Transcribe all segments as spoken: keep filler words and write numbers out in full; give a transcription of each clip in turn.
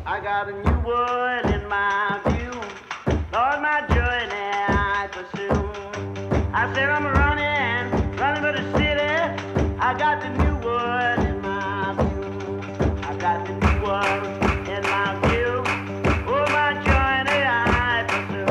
I got a new world in my view. Lord, my journey I pursue. I said I'm running, running for the city. I got the new world in my view. I got the new world in my view. Oh, my journey I pursue.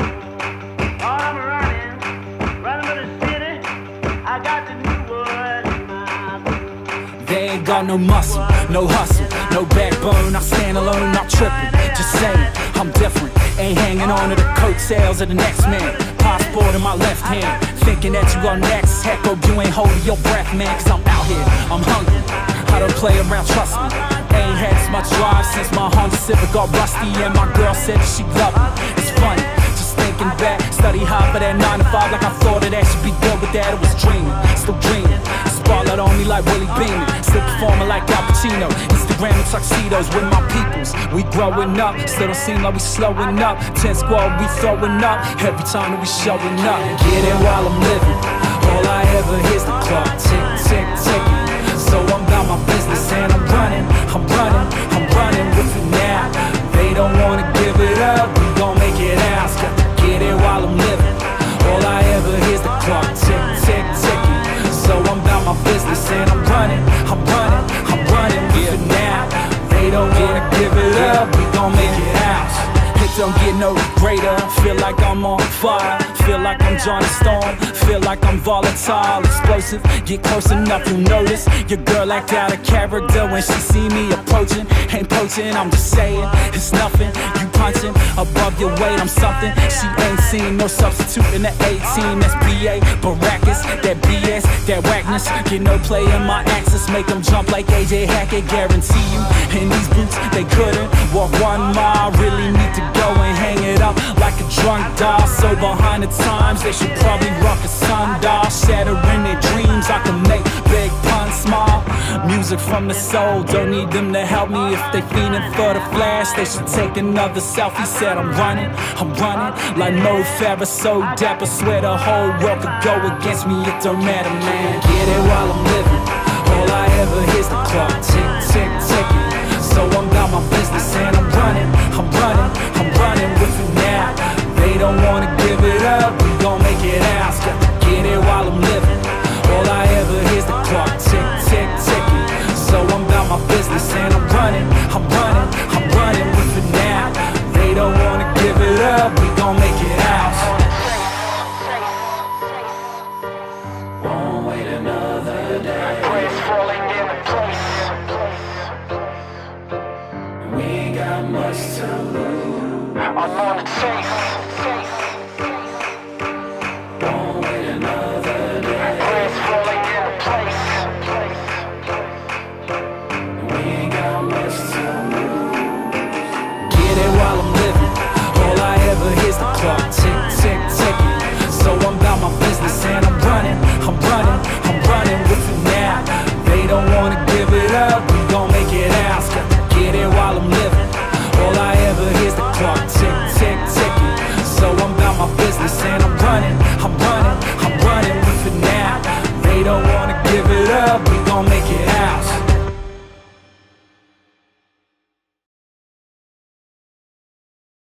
Lord, I'm running, running for the city. I got the new world in my view. They ain't got no muscle, no hustle, no backbone. I stand alone, not tripping, just saying I'm different. Ain't hanging on to the coattails of the next man. Passport in my left hand, thinking that you are next. Heck, hope you ain't holding your breath, man, cause I'm out here, I'm hungry. I don't play around, trust me. Ain't had as much drive since my Honda Civic got rusty. And my girl said that she loved me. It's funny, just thinking back. Study hard for that nine to five like I thought that I should be good with that. It was dreaming, still dreaming. Spotlight on me like Willie Beeman, still performing like Al Pacino. Instagram and tuxedos with my peoples. We growing up, still don't seem like we slowing up. Ten squad, we throwing up every time that we showing up. Get it while I'm living. All I ever hear's the clock tick, tick, ticking. So I'm about my business and I'm running, I'm running, I'm running with it now. They don't wanna give it up, we gon' make it out. Got to get it while I'm living. All I ever hear's the clock tick, tick, ticking. So I'm about my business and I'm running, I'm running, I'm running with it now. They don't wanna give it up, we gon' make it out. It don't get no greater, feel like I'm on fire. Feel like I'm Johnny Storm, feel like I'm volatile, explosive. Get close enough, you'll notice. Your girl act out of character when she see me approaching. Ain't poaching, I'm just saying, it's nothing. You punching above your weight, I'm something. She ain't seen no substitute in the eighteen. That's B A, Baracus, that B S, that whackness. Get no play in my axis, make them jump like A J Hackett. Guarantee you, in these boots, they couldn't walk one mile. Really need to go and hang it up like a drunk doll. So behind the times, they should probably rock a sundial. Shattering their dreams, I can make big puns smile. Music from the soul, don't need them to help me. If they fiending for the flash, they should take another selfie. Said I'm running, I'm running like Mo Farah, so dapper. Swear the whole world could go against me, it don't matter, man. Get it